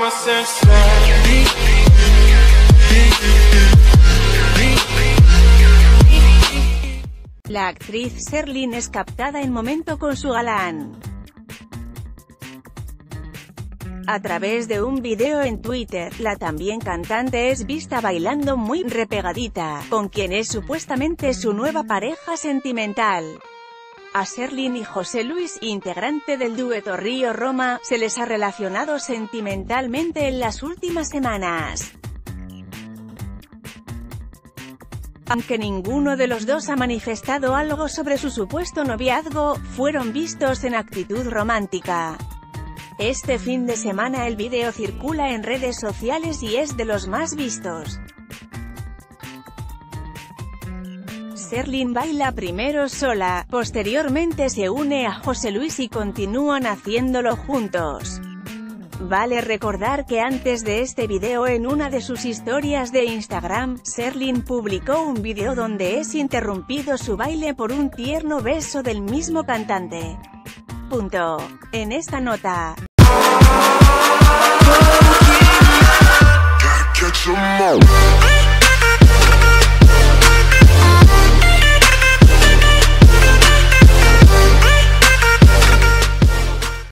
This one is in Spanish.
La actriz Sherlyn es captada en momento con su galán. A través de un video en Twitter, la también cantante es vista bailando muy repegadita, con quien es supuestamente su nueva pareja sentimental. A Sherlyn y José Luis, integrante del dueto Río Roma, se les ha relacionado sentimentalmente en las últimas semanas. Aunque ninguno de los dos ha manifestado algo sobre su supuesto noviazgo, fueron vistos en actitud romántica. Este fin de semana el video circula en redes sociales y es de los más vistos. Sherlyn baila primero sola, posteriormente se une a José Luis y continúan haciéndolo juntos. Vale recordar que antes de este video en una de sus historias de Instagram, Sherlyn publicó un video donde es interrumpido su baile por un tierno beso del mismo cantante. En esta nota. Gotta catch 'em all.